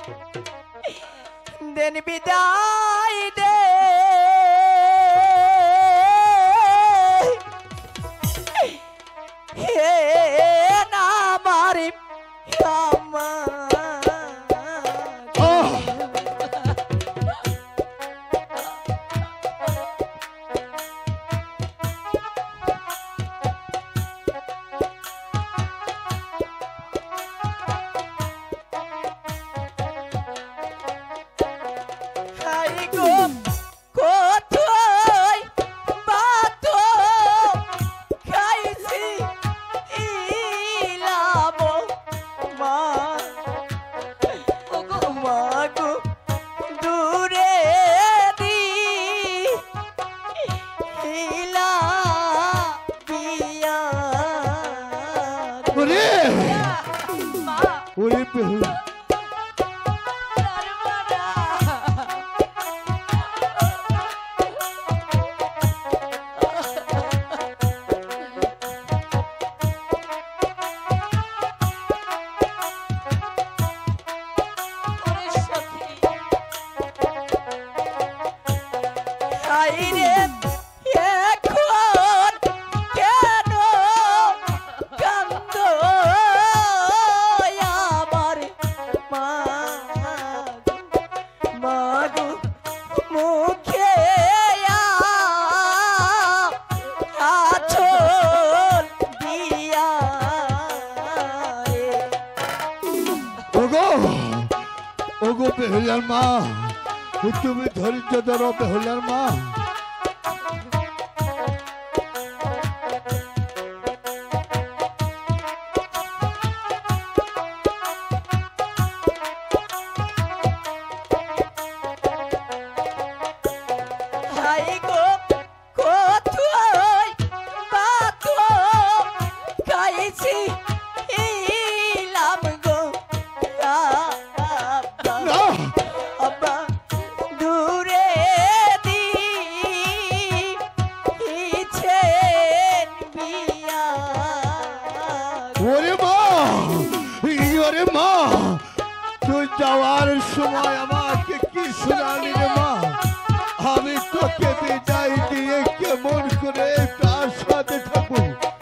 দেন বিদায় দে হে না মারি বেহুলার মা, তুমি ধৈর্য ধরো বেহুলার মা। তুই যাওয়ার সময় আমাকে কি শোনালি রে মা? আমি তোকে বিদায় দিয়ে কেমন করে তার সাথে থাকবো?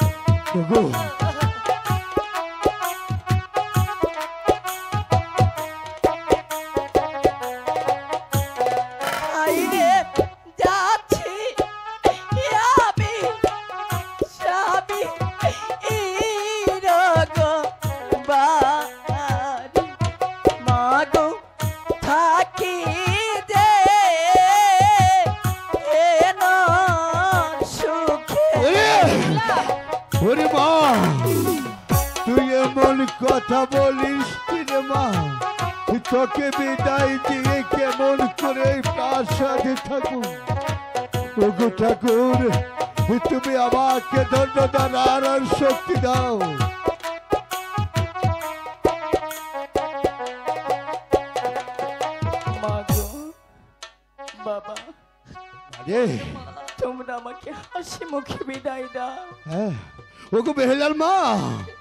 তুই এমন কথা বলিস রে মা? তোকে বিদায় দিয়ে কেমন করে তার সাথে থাকুন? ওগো ঠাকুর, তুমি আমাকে দণ্ড দাঁড়ার আর শক্তি দাও। বাবা, তোমরা আমাকে হাসি মুখে বিদায় দাও। ওগো বেহুলার মা,